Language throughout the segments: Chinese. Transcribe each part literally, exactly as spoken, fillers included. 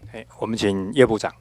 哎，我们请叶部长。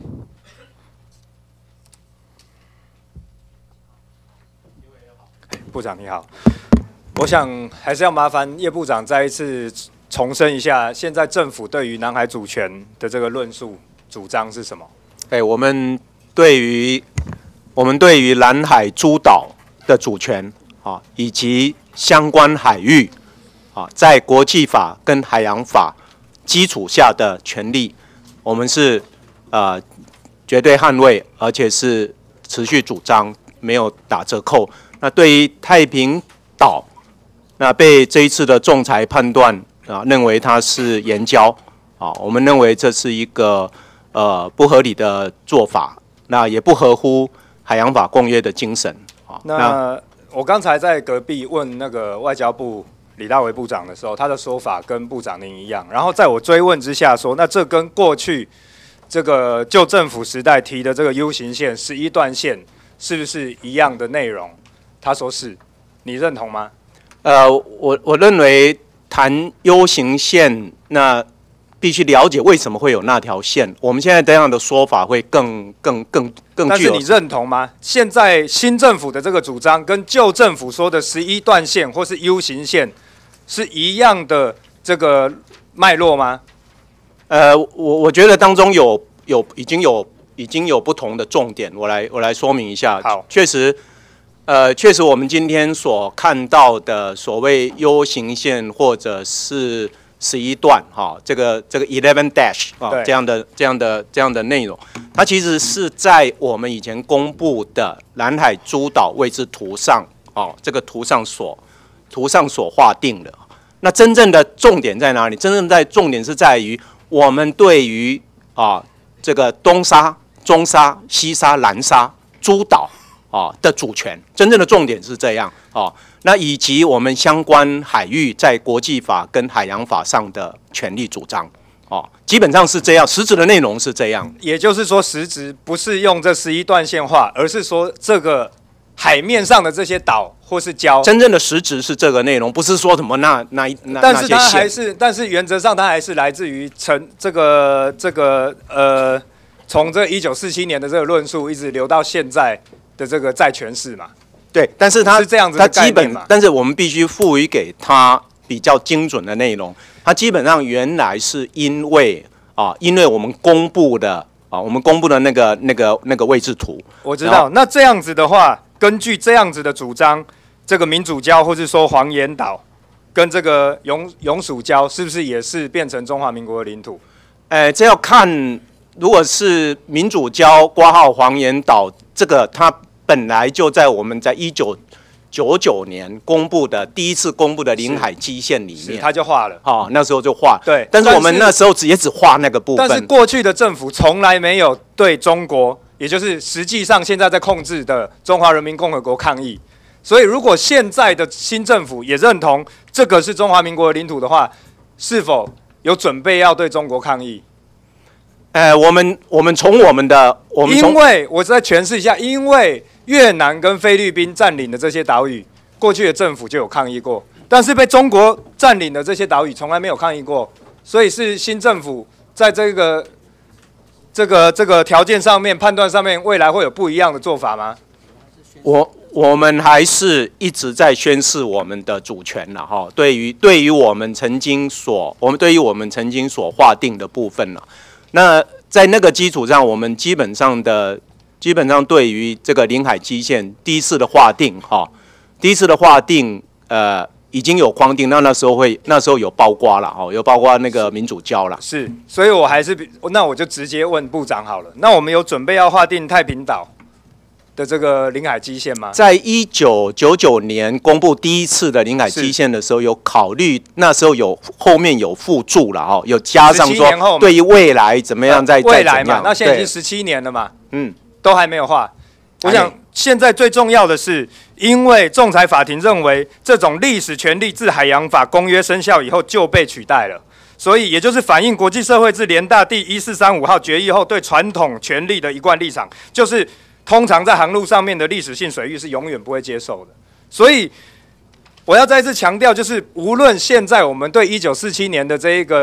部长你好，我想还是要麻烦叶部长再一次重申一下，现在政府对于南海主权的这个论述主张是什么？ 哎，我们对于我们对于南海诸岛的主权啊，以及相关海域啊，在国际法跟海洋法基础下的权利，我们是呃绝对捍卫，而且是持续主张，没有打折扣。那对于太平岛，那被这一次的仲裁判断啊，认为它是延交啊，我们认为这是一个呃不合理的做法，那也不合乎海洋法公约的精神啊。 那, 那我刚才在隔壁问那个外交部李大为部长的时候，他的说法跟部长您一样，然后在我追问之下说，那这跟过去这个旧政府时代提的这个 U 型线十一段线是不是一样的内容？他说是，你认同吗？ 呃，我我认为谈 U 型线，那必须了解为什么会有那条线。我们现在这样的说法会更更更更具有。 但是你认同吗？现在新政府的这个主张跟旧政府说的十一段线或是 U 型线是一样的这个脉络吗？ 呃，我我觉得当中有有已经有已经有不同的重点，我来我来说明一下。 好， 确实。呃，确实，我们今天所看到的所谓 U 型线或者是十一段，哈，这个这个 eleven dash 啊，这样的这样的这样的内容，它其实是在我们以前公布的南海诸岛位置图上，哦，这个图上所图上所划定的。那真正的重点在哪里？真正在重点是在于我们对于啊这个东沙、中沙、西沙、南沙诸岛。啊的主权，真正的重点是这样啊。那以及我们相关海域在国际法跟海洋法上的权利主张，哦、啊，基本上是这样，实质的内容是这样。 也就是说，实质不是用这十一段线画，而是说这个海面上的这些岛或是礁， 真正的实质是这个内容，不是说什么那那那但是它还是，但是原则上它还是来自于成这个这个呃，从这一九四七年的这个论述一直流到现在。的这个债权式嘛， 对，但是它是这样子的概念嘛， 但是我们必须赋予给它比较精准的内容。它基本上原来是因为啊，因为我们公布的啊，我们公布的那个那个那个位置图， 我知道。那这样子的话，根据这样子的主张，这个民主礁或是说黄岩岛跟这个永永暑礁，是不是也是变成中华民国的领土？ 呃，这要看，如果是民主礁括号黄岩岛，这个它。本来就在我们在一九九九年公布的第一次公布的领海基线里面， 他就画了， 哦，那时候就画。 对， 但是我们那时候只也只画那个部分。 但是过去的政府从来没有对中国，也就是实际上现在在控制的中华人民共和国抗议。所以，如果现在的新政府也认同这个是中华民国的领土的话，是否有准备要对中国抗议？ 呃，我们我们从我们的我们因为我再诠释一下，因为越南跟菲律宾占领的这些岛屿，过去的政府就有抗议过，但是被中国占领的这些岛屿从来没有抗议过，所以是新政府在这个这个这个条件上面判断上面，未来会有不一样的做法吗？ 我我们还是一直在宣示我们的主权了哈。对于对于我们曾经所我们对于我们曾经所划定的部分了。那在那个基础上，我们基本上的基本上对于这个领海基线第一次的划定，哈，第一次的划定，呃，已经有框定，那那时候会那时候有包括了，哦，有包括那个民主礁了。 是，所以我还是那我就直接问部长好了。那我们有准备要划定太平岛的这个领海基线吗？ 在一九九九年公布第一次的领海基线的时候，有考虑，那时候有后面有附注了哦，有加上说对于未来怎么样再、呃、 未来嘛，那现在已经十七年了嘛，嗯，都还没有划。我想现在最重要的是，因为仲裁法庭认为这种历史权利自海洋法公约生效以后就被取代了，所以也就是反映国际社会自联大第一四三五号决议后对传统权利的一贯立场，就是通常在航路上面的历史性水域是永远不会接受的。所以我要再次强调，就是无论现在我们对一九四七年的这一个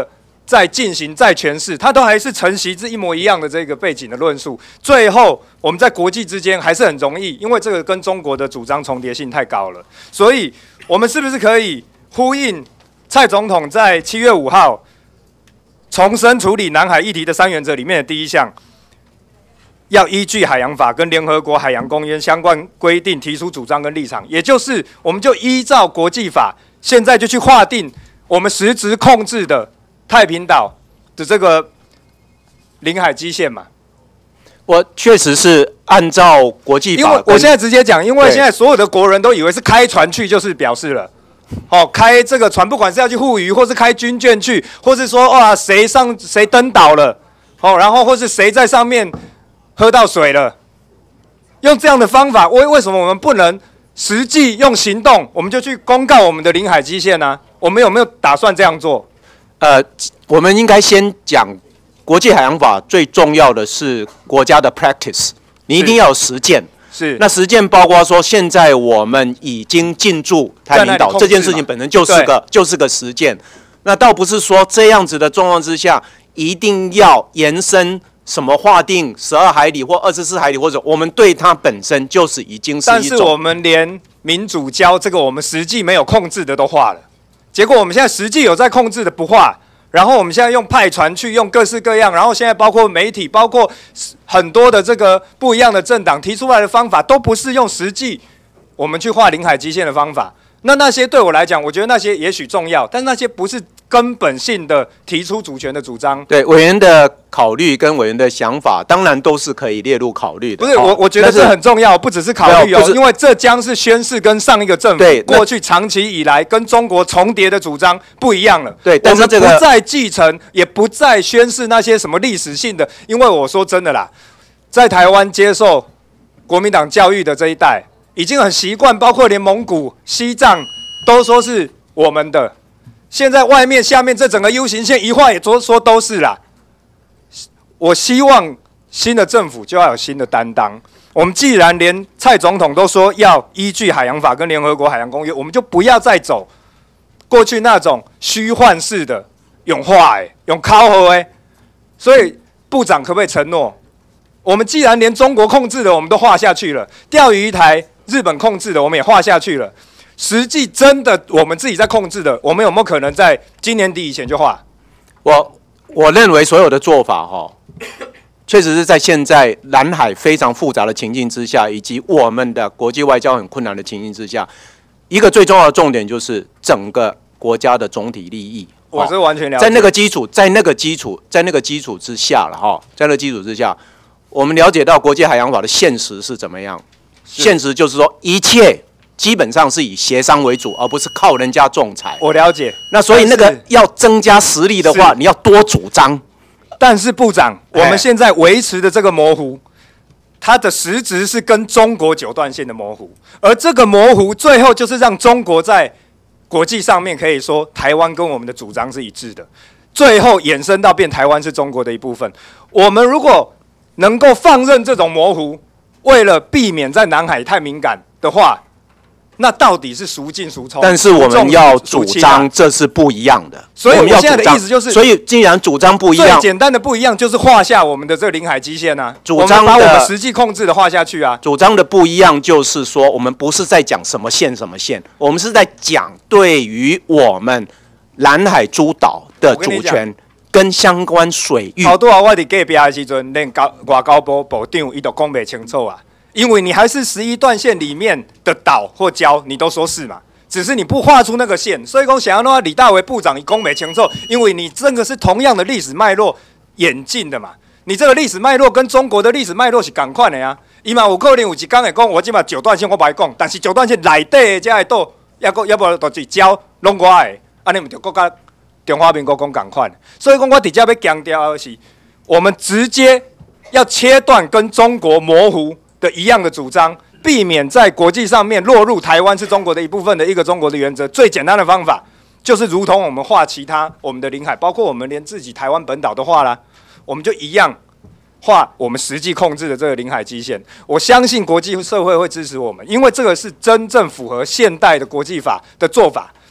在进行再诠释，它都还是承袭自一模一样的这个背景的论述。最后，我们在国际之间还是很容易，因为这个跟中国的主张重叠性太高了。所以，我们是不是可以呼应蔡总统在七月五号重申处理南海议题的三原则里面的第一项，要依据海洋法跟联合国海洋公约相关规定提出主张跟立场，也就是我们就依照国际法，现在就去划定我们实质控制的太平岛的这个领海基线嘛。 我确实是按照国际法， 因为我现在直接讲，因为现在所有的国人都以为是开船去就是表示了，哦，开这个船不管是要去护渔，或是开军舰去，或是说哇谁上谁登岛了，哦，然后或是谁在上面喝到水了，用这样的方法，为为什么我们不能实际用行动，我们就去公告我们的领海基线呢？我们有没有打算这样做？ 呃，我们应该先讲国际海洋法最重要的是国家的 practice， 你一定要有实践。 是。 那实践包括说，现在我们已经进驻太平岛这件事情本身就是个就是个实践。那倒不是说这样子的状况之下，一定要延伸什么划定十二海里或二十四海里，或者我们对它本身就是已经是一种。 但是我们连民主礁这个我们实际没有控制的都划了，结果我们现在实际有在控制的不划。然后我们现在用派船去，用各式各样，然后现在包括媒体，包括很多的这个不一样的政党提出来的方法，都不是用实际我们去画领海基线的方法。那那些对我来讲，我觉得那些也许重要，但是那些不是根本性的提出主权的主张。 对委员的考虑跟委员的想法，当然都是可以列入考虑的。 不是我，我觉得这很重要，不只是考虑哦，因为这将是宣示跟上一个政府过去长期以来跟中国重叠的主张不一样了。 对，但是这个我们不再继承，也不再宣示那些什么历史性的。因为我说真的啦，在台湾接受国民党教育的这一代，已经很习惯，包括连蒙古、西藏都说是我们的。现在外面下面这整个 U 型线一画也说都是啦。我希望新的政府就要有新的担当。我们既然连蔡总统都说要依据海洋法跟联合国海洋公约，我们就不要再走过去那种虚幻式的用话哎，用考核哎。所以部长可不可以承诺，我们既然连中国控制的我们都画下去了，钓鱼台日本控制的我们也画下去了。实际真的我们自己在控制的，我们有没有可能在今年底以前就画？ 我我认为所有的做法哈，确实是在现在南海非常复杂的情境之下，以及我们的国际外交很困难的情境之下，一个最重要的重点就是整个国家的总体利益。 我是完全了解。 在那个基础，在那个基础，在那个基础之下了哈，在那个基础之下，我们了解到国际海洋法的现实是怎么样？现实就是说一切。基本上是以协商为主，而不是靠人家仲裁。 我了解。 那所以那个要增加实力的话，你要多主张。 但是部长，我们现在维持的这个模糊，它的实质是跟中国九段线的模糊，而这个模糊最后就是让中国在国际上面可以说台湾跟我们的主张是一致的，最后衍生到变台湾是中国的一部分。我们如果能够放任这种模糊，为了避免在南海太敏感的话，那到底是孰进孰冲？ 但是我们要主张，这是不一样的。 所以我现在的意思就是， 所以既然主张不一样， 最简单的不一样就是画下我们的这个领海基线啊， 主张我们把我们实际控制的画下去啊。 主张的不一样就是说，我们不是在讲什么线什么线，我们是在讲对于我们南海诸岛的主权跟相关水域。 好多啊，我伫隔壁的时阵，连高外交部部长伊都讲不清楚啊。因为你还是十一段线里面的岛或礁，你都说是嘛，只是你不画出那个线，所以讲想要让李大为部长以讲不清楚，因为你这个是同样的历史脉络演进的嘛，你这个历史脉络跟中国的历史脉络是同款的呀。伊嘛有可能有一天会讲，我即马九段线我白讲，但是九段线内底的这个岛，要个要不就是礁拢我的，安尼唔就国家中华民国讲同款。所以讲我直接要强调的是，我们直接要切断跟中国模糊的一样的主张，避免在国际上面落入台湾是中国的一部分的一个中国的原则。最简单的方法就是如同我们画其他我们的领海，包括我们连自己台湾本岛都画啦，我们就一样画我们实际控制的这个领海基线。我相信国际社会会支持我们，因为这个是真正符合现代的国际法的做法。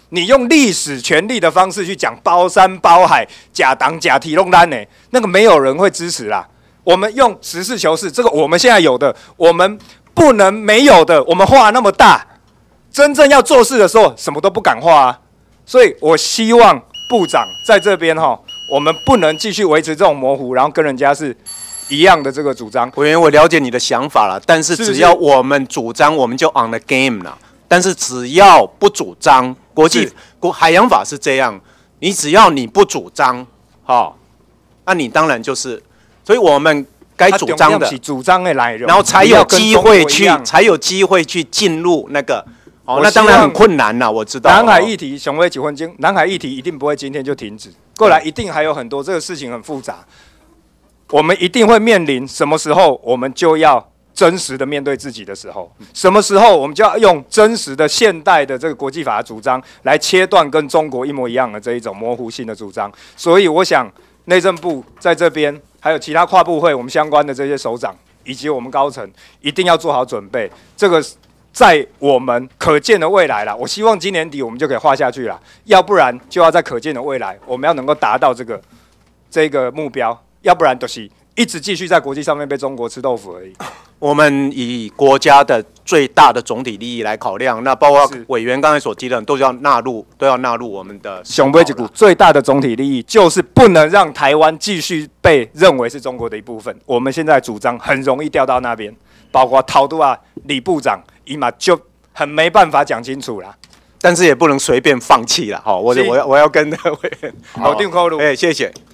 你用历史权利的方式去讲包山包海、假党假体弄烂呢，那个没有人会支持啦。我们用实事求是，这个我们现在有的，我们不能没有的。我们画那么大，真正要做事的时候，什么都不敢画啊。所以我希望部长在这边哈，我们不能继续维持这种模糊，然后跟人家是一样的这个主张。 委员，我了解你的想法了，但是只要我们主张，我们就 on the game 了。但是只要不主张，国际国海洋法是这样，你只要你不主张，哈，那你当然就是，所以我们该主张的， 主张的来， 然后才有机会去，才有机会去进入那个。哦，那当然很困难啦，我知道。 南海议题雄伟几分钟，南海议题一定不会今天就停止，过来一定还有很多，这个事情很复杂，我们一定会面临什么时候我们就要真实的面对自己的时候，什么时候我们就要用真实的现代的这个国际法的主张来切断跟中国一模一样的这一种模糊性的主张。所以我想内政部在这边，还有其他跨部会我们相关的这些首长以及我们高层，一定要做好准备。这个在我们可见的未来啦，我希望今年底我们就可以画下去啦，要不然就要在可见的未来，我们要能够达到这个这个目标，要不然就是一直继续在国际上面被中国吃豆腐而已。 我们以国家的最大的总体利益来考量，那包括委员刚才所提的，都要纳入，都要纳入我们的。 熊背一股最大的总体利益就是不能让台湾继续被认为是中国的一部分。我们现在主张很容易掉到那边，包括陶都啊、李部长。伊嘛就很没办法讲清楚啦， 但是也不能随便放弃啦。好，我我要我要跟委员好定扣路， 哎，谢谢。